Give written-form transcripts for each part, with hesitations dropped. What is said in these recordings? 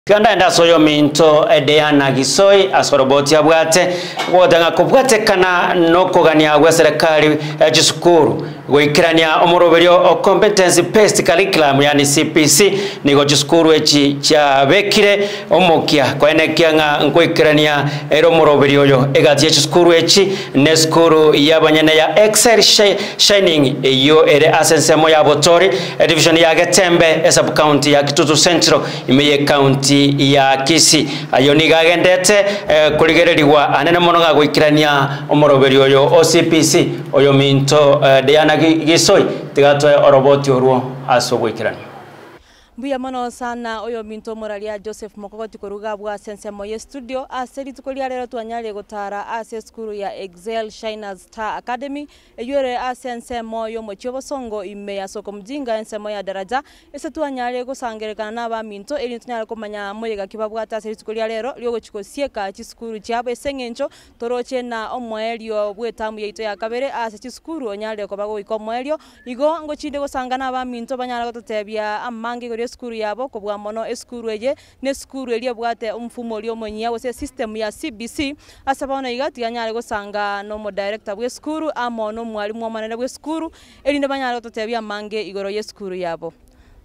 Ganda enda soyo minto Diana Gisoi asoroboti abwate wodanga kubwatekana no kugania gwa serikali gisukuru gwikirania omoroberio competency based curriculum yani CPC nigo gisukuru echi cha bekire omokia kwenekia nga nkwikirania ero moroberio yo egati gisukuru echi ne skuru yabanyene ya Excel Shining yo ere asensemo ya Botori division ya Getembe sub county ya Kitutu Central imeye county ya Kisi ayoni gagendete kurigereriwa anene mononga gwikirania omoroberio yo OCPC oyo minto Diana Gisoi tigatwe oroboti oruo aso gwikirania Buya mano sana oyo minto moralia Joseph Mokogoti koruga bwa sense moye studio aseri tukolia lero twanyale gotara ase skuru ya Excel Shinning Star Academy eyore asense moyo mochibo songo ime ya soko mjinga ense moya daraja ese twanyale gosangerekana naba minto eri tunyale komanya moyega kibabwata aseri tukolia lero lyo gochikosieka chi skuru chiabo esengencho toroche na omwelio bwetamu yeito ya kabere ase chi skuru onyale ko bago ikomwelio igo ngochinde gosangana aba minto banyala gototebia amange skuru yabo kubwa mono eskuru eje ne skuru elia bwate umfumo lyo monyia wose system ya CBC asabana igati yanyale gosanga no mo director bwe skuru amo no mwalimu wamanene bwe skuru elinde banyale totebia mange igoro ye skuru yabo.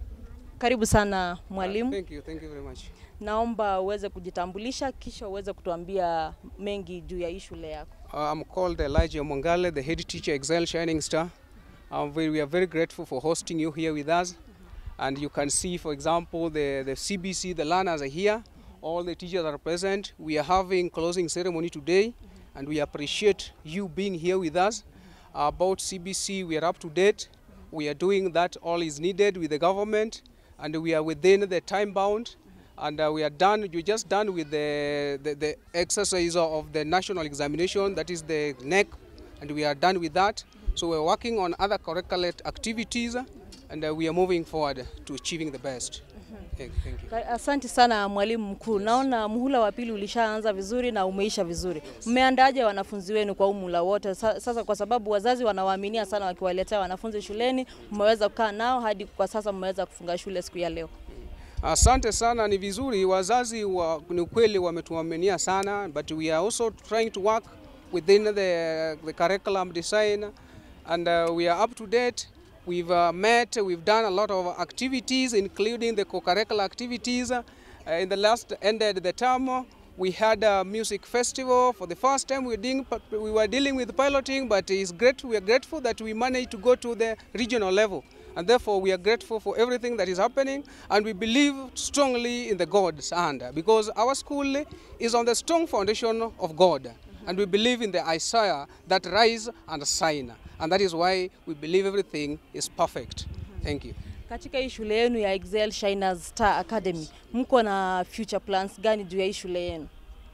Karibu sana mwalimu. Thank you very much. Naomba uweze kujitambulisha kisha uweze kutuambia mengi juu ya shule yako. I'm called Elijah Mongale, the head teacher Excel Shining Star. We are very grateful for hosting you here with us. And you can see, for example, the CBC, the learners are here. All the teachers are present. We are having closing ceremony today, and we appreciate you being here with us. About CBC, we are up to date. We are doing that all is needed with the government, and we are within the time bound. And we are done. You're just done with the exercise of the national examination, that is the NEC, and we are done with that. So we're working on other curricular activities. And we are moving forward to achieving the best. Thank you. Asante sana mwalimu mkuu. Naona muhula wa pili ulishaanza vizuri na umeisha vizuri. Mmeandaje wanafunzi wenu kwa muhula wote? Sasa kwa sababu wazazi wanawaaminia sana wakiwaletea wanafunzi shuleni, mmeweza kukaa nao hadi kwa sasa mmeweza kufunga shule siku ya leo. Asante sana, ni vizuri. Wazazi ni kweli wametuaminia sana, but we are also trying to work within the curriculum design, and we are up to date. We've met, we've done a lot of activities, including the co-curricular activities. In the last ended the term, we had a music festival. For the first time, we were dealing with piloting, but it's great. We are grateful that we managed to go to the regional level. And therefore, we are grateful for everything that is happening. And we believe strongly in the God's hand, because our school is on the strong foundation of God. And we believe in the Isaiah that rise and shine. And that is why we believe everything is perfect. Thank you. Katika hii shule yenu ya Excel Shinning Star Academy, mko na future plans gani juu ya hii shule yenu?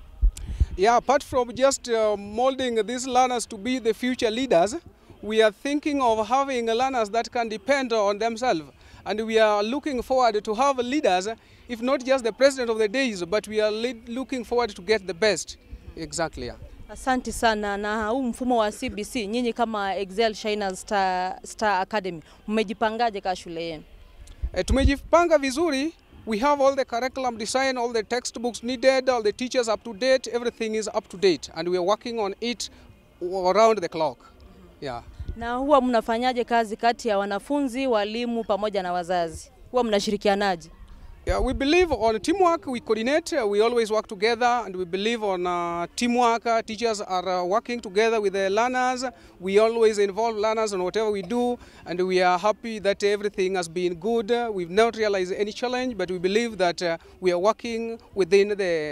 Yeah, apart from just molding these learners to be the future leaders, we are thinking of having learners that can depend on themselves. And we are looking forward to have leaders, if not just the president of the days, but we are looking forward to get the best. Exactly, yeah. Asante sana. Na huu mfumo wa CBC nyinyi kama Excel Shinning Star Academy mmejipangaje kwa shule yenu? Tumejipanga vizuri. We have all the curriculum design, all the textbooks needed, all the teachers up to date, everything is up to date, and we are working on it around the clock. Yeah. Na huwa mnafanyaje kazi kati ya wanafunzi, walimu pamoja na wazazi? Huwa mnashirikianaje? Yeah, we believe on teamwork. We coordinate. We always work together, and we believe on teamwork. Teachers are working together with the learners. We always involve learners in whatever we do, and we are happy that everything has been good. We've not realized any challenge, but we believe that we are working within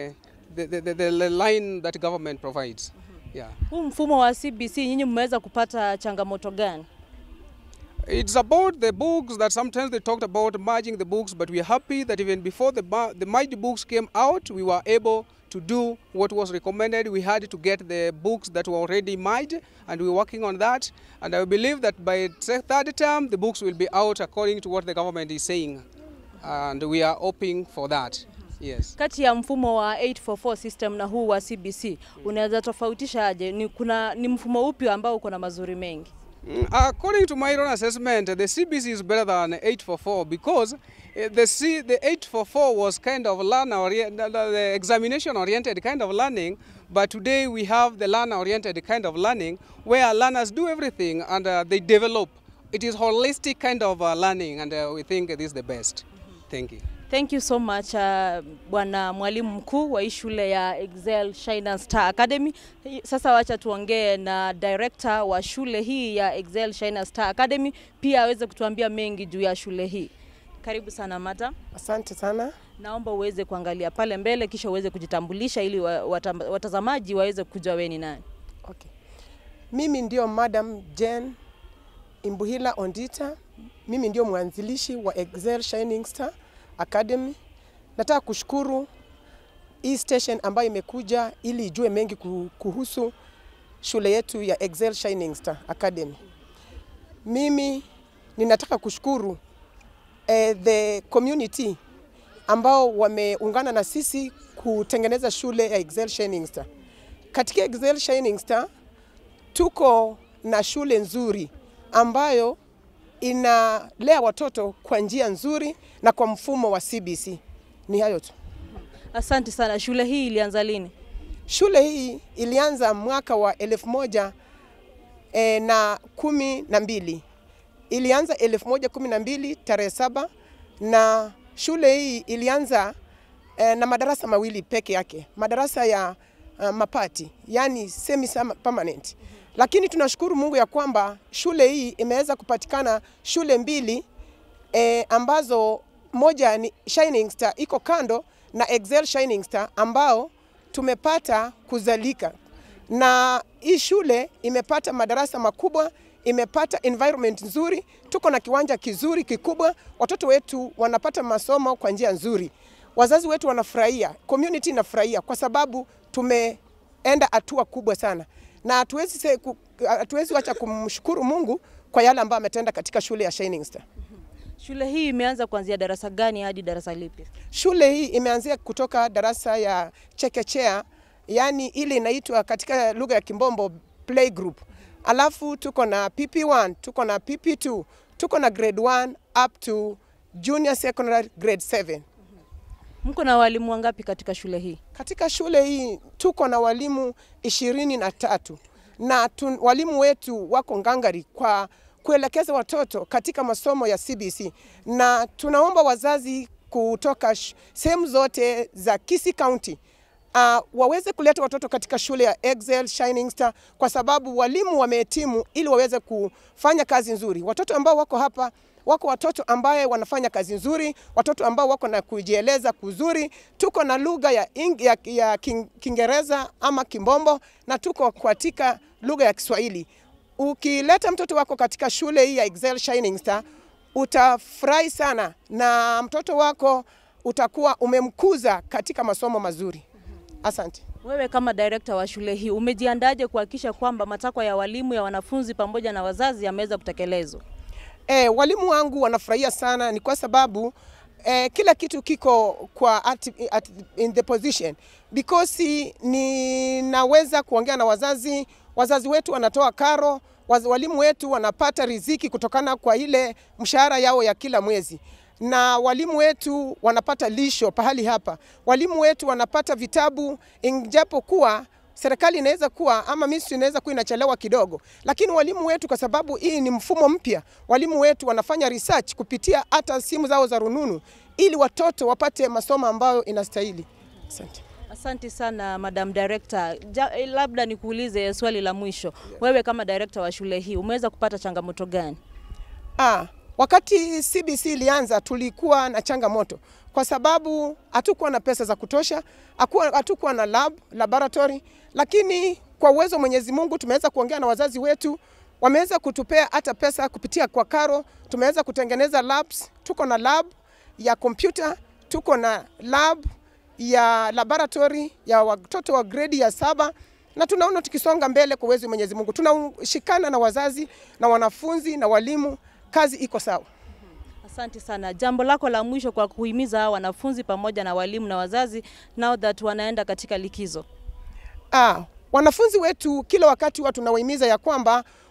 the line that government provides. Yeah. Huu mfumo wa CBC nyinyi mmeweza kupata changamoto gani? It's about the books that sometimes they talked about merging the books, but we are happy that even before the merged books came out, we were able to do what was recommended. We had to get the books that were already merged, and we're working on that. And I believe that by the third term, the books will be out according to what the government is saying. And we are hoping for that. Yes. Kati ya mfumo wa 844 system na huu wa CBC, unaweza tofautisha aje? Ni mfumo upi ambao uko na mazuri mengi? According to my own assessment, the CBC is better than 844 because the 844 was kind of the examination-oriented kind of learning, but today we have the learner-oriented kind of learning where learners do everything and they develop. It is holistic kind of learning, and we think it is the best. Thank you. Thank you so much, bwana mwalimu mkuu wa shule ya Excel Shinning Star Academy. Sasa wacha tuongee na director wa shule hii ya Excel Shinning Star Academy, pia aweze kutuambia mengi juu ya shule hii. Karibu sana madam. Asante sana. Naomba uweze kuangalia pale mbele kisha uweze kujitambulisha ili watazamaji waweze kujua wewe ni nani. Okay. Mimi ndio Madam Jane Imbuhila Ondita. Mimi ndio mwanzilishi wa Excel Shinning Star Academy. Nataka kushukuru hii station ambayo imekuja ili ijue mengi kuhusu shule yetu ya Excel Shinning Star Academy. Mimi ninataka kushukuru the community ambao wameungana na sisi kutengeneza shule ya Excel Shinning Star. Katika Excel Shinning Star tuko na shule nzuri ambayo inalea watoto kwa njia nzuri na kwa mfumo wa CBC. Ni hayo tu. Asante sana. Shule hii ilianza lini? Shule hii ilianza mwaka wa 1112. Ilianza 1112 tarehe 7, na shule hii ilianza na madarasa mawili peke yake. Madarasa ya mapati, yani semi permanent. Lakini tunashukuru Mungu ya kwamba shule hii imeweza kupatikana shule mbili ambazo moja ni Shinning Star iko kando na Excel Shinning Star ambao tumepata kuzalika. Na hii shule imepata madarasa makubwa, imepata environment nzuri, tuko na kiwanja kizuri kikubwa, watoto wetu wanapata masomo kwa njia nzuri. Wazazi wetu wanafurahia, community inafurahia kwa sababu tumeenda hatua kubwa sana. Na hatuwezi wacha kumshukuru Mungu kwa yale ambayo ametenda katika shule ya Shinning Star. Shule hii imeanza kuanzia darasa gani hadi darasa lipi? Shule hii imeanzia kutoka darasa ya chekechea, yani ile inaitwa katika lugha ya Kimbombo playgroup. Alafu tuko na PP1, tuko na PP2, tuko na grade 1 up to junior secondary grade 7. Mko na walimu wangapi katika shule hii? Katika shule hii tuko na walimu 23 na walimu wetu wako ngangari kwa kuelekeza watoto katika masomo ya CBC, na tunaomba wazazi kutoka sehemu zote za Kisii County waweze kuleta watoto katika shule ya Excel Shinning Star kwa sababu walimu wamehitimu ili waweze kufanya kazi nzuri. Watoto ambao wako hapa wako watoto ambaye wanafanya kazi nzuri, watoto ambao wako na kujieleza kuzuri. Tuko na lugha ya Kiingereza ama Kimbombo, na tuko katika lugha ya Kiswahili. Ukileta mtoto wako katika shule hii ya Excel Shinning Star, utafurahi sana na mtoto wako utakuwa umemkuza katika masomo mazuri. Asante. Wewe kama director wa shule hii umejiandaje kuhakikisha kwamba matakwa ya walimu, ya wanafunzi pamoja na wazazi yameweza kutekelezwa? Walimu wangu wanafurahia sana, ni kwa sababu kila kitu kiko kwa in the position, because ninaweza kuongea na wazazi wetu wanatoa karo, walimu wetu wanapata riziki kutokana kwa ile mshahara yao ya kila mwezi, na walimu wetu wanapata lisho pahali hapa, walimu wetu wanapata vitabu, injapo kuwa serikali inaweza kuwa ama ministry inaweza kuwa inachelewa kidogo, lakini walimu wetu kwa sababu hii ni mfumo mpya, walimu wetu wanafanya research kupitia hata simu zao za rununu ili watoto wapate masomo ambayo inastahili. Asante. Asante sana Madam Director. Labda nikuulize swali la mwisho. Yeah. Wewe kama director wa shule hii umeweza kupata changamoto gani? Wakati CBC ilianza tulikuwa na changamoto kwa sababu hatukuwa na pesa za kutosha, hatukuwa na laboratory, lakini kwa uwezo Mwenyezi Mungu tumeweza kuongea na wazazi wetu, wameweza kutupea hata pesa kupitia kwa karo, tumeweza kutengeneza labs, tuko na lab ya computer, tuko na lab ya laboratory ya watoto wa grade ya 7, na tunaona tukisonga mbele kwa uwezo Mwenyezi Mungu. Tunashikana na wazazi na wanafunzi na walimu, kazi iko sawa. Asante sana. Jambo lako la mwisho kwa kuhimiza wanafunzi pamoja na walimu na wazazi now that wanaenda katika likizo? Wanafunzi wetu kila wakati tunawahimiza ya kwamba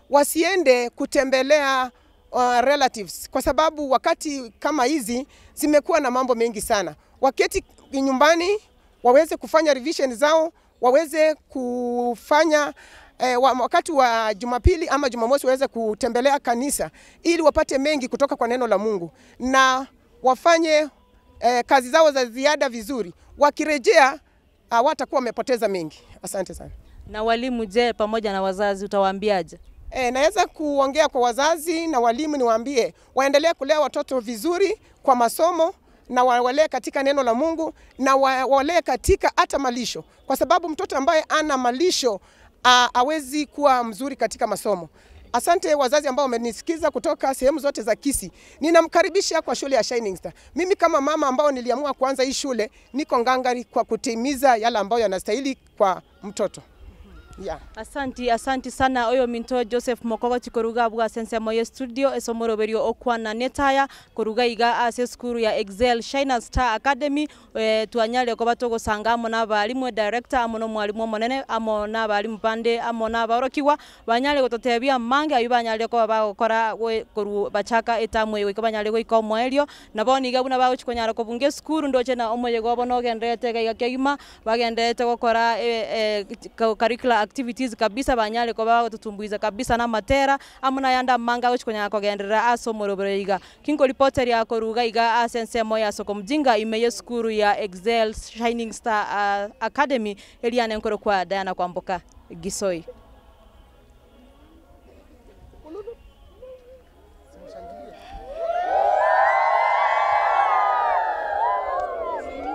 wasiende kutembelea relatives, kwa sababu wakati kama hizi zimekuwa na mambo mengi sana. Waketi nyumbani waweze kufanya revision zao, waweze kufanya wakati wa Jumapili ama Jumamosi waweze kutembelea kanisa ili wapate mengi kutoka kwa neno la Mungu, na wafanye kazi zao za ziada vizuri. Wakirejea watakuwa wamepoteza mengi. Asante sana. Na walimu je, pamoja na wazazi utawaambiaje? Naweza kuongea kwa wazazi na walimu niwaambie waendelee kulea watoto vizuri kwa masomo, na walee katika neno la Mungu, na walee katika hata malisho, kwa sababu mtoto ambaye ana malisho hawezi kuwa mzuri katika masomo. Asante wazazi ambao wamenisikiza kutoka sehemu zote za Kisii. Ninamkaribisha kwa shule ya Shinning Star. Mimi kama mama ambao niliamua kuanza hii shule, niko ngangari kwa kutimiza yale ambayo yanastahili kwa mtoto. Yeah. Asanti sana oyo minto Joseph Mokogoti koruga bwa sense moye studio esomoro berio okwana netaya koruga iga ase skuru ya Excel Shinning Star Academy tuanyale ko batogo sanga amona balimu director amono mwalimu monene amona balimu pande amona barokiwa banyale gototebia mange ayubanyale ko bagokora koru bachaka etamwe we kabanyale go ikomoelio naboni gabuna bago chikonyara ko bunge skuru ndoche na omoye go bono gendete ga kegima bagendete gokora curricular activities kabisa banyale ko bago tutumbuiza kabisa na matera amuna yanda manga uchikonya ko gendera asomoro bereiga kinko reporter ya ko ruga iga asense moya soko mjinga imeye skuru ya Excel Shinning Star Academy eliane nkoro kwa Diana Kwamboka Gisoi.